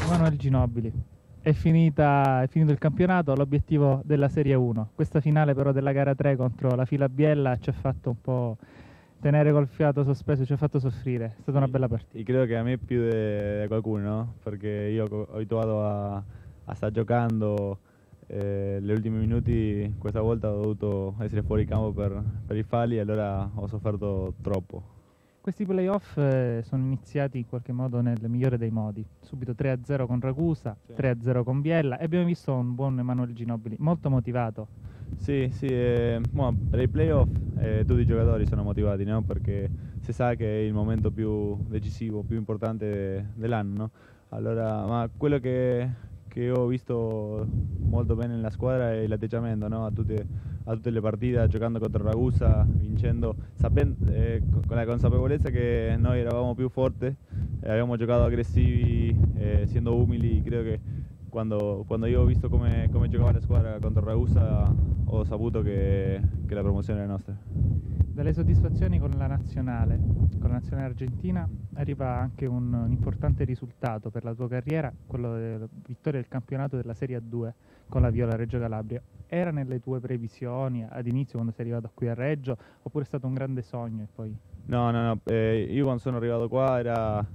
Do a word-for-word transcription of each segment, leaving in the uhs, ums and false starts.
Emanuele Ginobili. È, finita, è finito il campionato, l'obiettivo della Serie uno. Questa finale però della gara tre contro la Fila Biella ci ha fatto un po' tenere col fiato sospeso, ci ha fatto soffrire. È stata una bella partita. E credo che a me più di qualcuno, no? Perché io ho abituato a, a stare giocando eh, gli ultimi minuti, questa volta ho dovuto essere fuori campo per, per i falli e allora ho sofferto troppo. Questi playoff eh, sono iniziati in qualche modo nel migliore dei modi. Subito tre a zero con Ragusa, sì. tre a zero con Biella e abbiamo visto un buon Emanuele Ginobili, molto motivato. Sì, sì, eh, well, per i playoff eh, tutti i giocatori sono motivati, no? Perché si sa che è il momento più decisivo, più importante dell'anno, no? Allora, ma quello che, che ho visto molto bene nella squadra è l'atteggiamento, no? a, tutte, a tutte le partite, giocando contro Ragusa, vincendo, sapendo, eh, con la consapevolezza che noi eravamo più forti, eh, abbiamo giocato aggressivi, eh, essendo umili. Credo che quando, quando io ho visto come, come giocava la squadra contro Ragusa ho saputo che, che la promozione era nostra. Dalle soddisfazioni con la nazionale, con la nazionale argentina, arriva anche un, un importante risultato per la tua carriera, quello della vittoria del campionato della Serie A due con la Viola Reggio Calabria. Era nelle tue previsioni ad inizio quando sei arrivato qui a Reggio, oppure è stato un grande sogno e poi... No, no, no, eh, io quando sono arrivato qua era...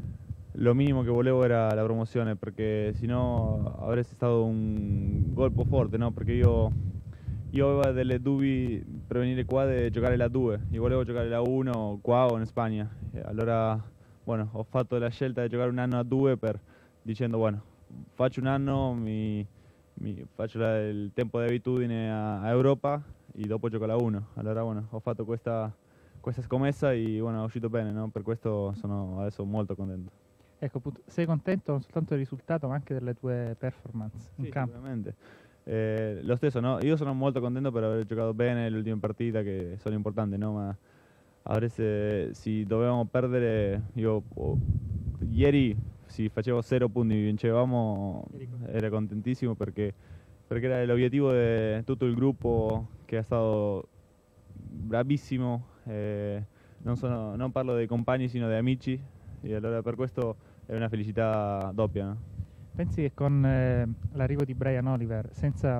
lo minimo che volevo era la promozione, perché sennò avresti stato un colpo forte, no? Perché io, io avevo delle dubbi per venire qua di giocare la due, io volevo giocare la uno qua o in Spagna, e allora bueno, ho fatto la scelta di giocare un anno a due per, dicendo bueno, faccio un anno, mi, mi faccio la, il tempo di abitudine a, a Europa e dopo gioco la uno, allora bueno, ho fatto questa, questa scommessa e bueno, è uscito bene, no? Per questo sono adesso molto contento. Ecco, appunto, sei contento non soltanto del risultato ma anche delle tue performance in sì, campo? Sicuramente. Eh, lo stesso, no? Io sono molto contento per aver giocato bene le ultime partite che sono importanti, no? Ma avreste, se dovevamo perdere, io oh, ieri se facevo zero punti vincevamo, ero contentissimo perché, perché era l'obiettivo di tutto il gruppo che è stato bravissimo. Eh, non, sono, non parlo dei compagni sino di amici, e allora per questo è una felicità doppia, no? Pensi che con eh, l'arrivo di Brian Oliver, senza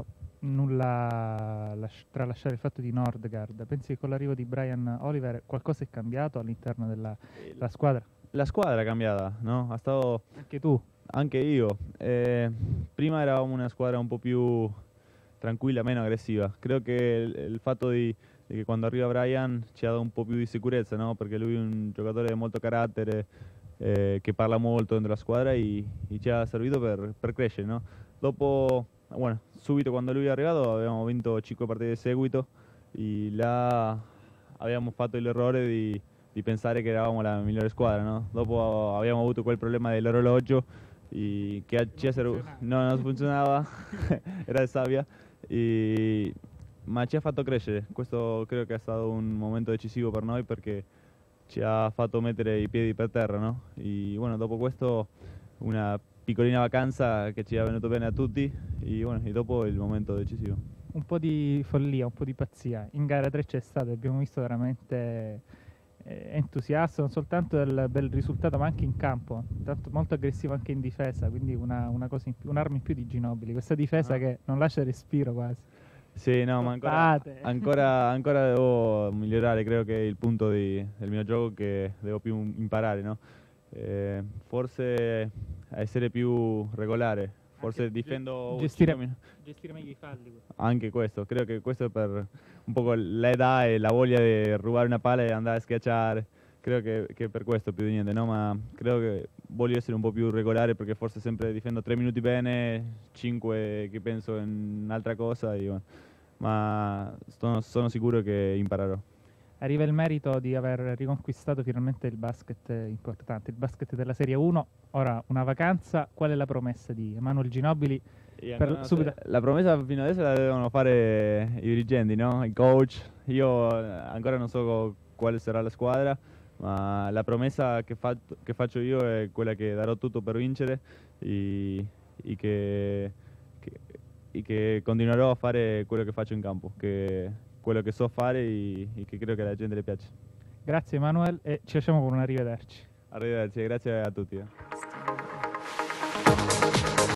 nulla las- tralasciare il fatto di Nordgaard, pensi che con l'arrivo di Brian Oliver qualcosa è cambiato all'interno della, della squadra? La squadra è cambiata, no? Ha stato... Anche tu? Anche io. Eh, prima eravamo una squadra un po' più tranquilla, meno aggressiva. Credo che il, il fatto di, di che quando arriva Brian ci ha dato un po' più di sicurezza, no? Perché lui è un giocatore di molto carattere, eh, che parla molto dentro la squadra e, e ci ha servito per, per crescere, no? Dopo, bueno, subito quando lui è arrivato abbiamo vinto cinque partite di seguito e là abbiamo fatto l'errore di, di pensare che eravamo la migliore squadra, no? Dopo abbiamo avuto quel problema dell'orologio e che ci ha servito, no, non funzionava, era di sabbia, e, ma ci ha fatto crescere. Questo credo che è stato un momento decisivo per noi perché ci ha fatto mettere i piedi per terra, no? E bueno, dopo questo una piccolina vacanza che ci è venuto bene a tutti e, bueno, e dopo il momento decisivo. Un po' di follia, un po' di pazzia. In gara tre c'è stato, abbiamo visto veramente eh, entusiasta non soltanto del bel risultato ma anche in campo, tanto molto aggressivo anche in difesa, quindi una, una cosa in più, un'arma in più di Ginobili, questa difesa ah. che non lascia respiro quasi. Sì, no, ma ancora, ancora, ancora devo migliorare, credo che è il punto di, del mio gioco che devo più imparare, no? Eh, forse essere più regolare, forse anche difendo... Gestire, gestire meglio i falli. Anche questo, credo che questo è per un po' l'età e la voglia di rubare una palla e andare a schiacciare, credo che, che per questo più di niente, no? Ma credo che voglio essere un po' più regolare perché forse sempre difendo tre minuti bene, cinque che penso in un'altra cosa, e, bueno, ma sono, sono sicuro che imparerò. Arriva il merito di aver riconquistato finalmente il basket importante, il basket della Serie uno, ora una vacanza. Qual è la promessa di Emanuele Ginobili? Per subito... La promessa fino adesso la devono fare i dirigenti, no? I coach. Io ancora non so quale sarà la squadra, ma la promessa che, fa, che faccio io è quella che darò tutto per vincere e, e, che, che, e che continuerò a fare quello che faccio in campo, che quello che so fare e, e che credo che alla gente le piace. Grazie Emanuele e ci lasciamo con un arrivederci. Arrivederci, grazie a tutti. Eh.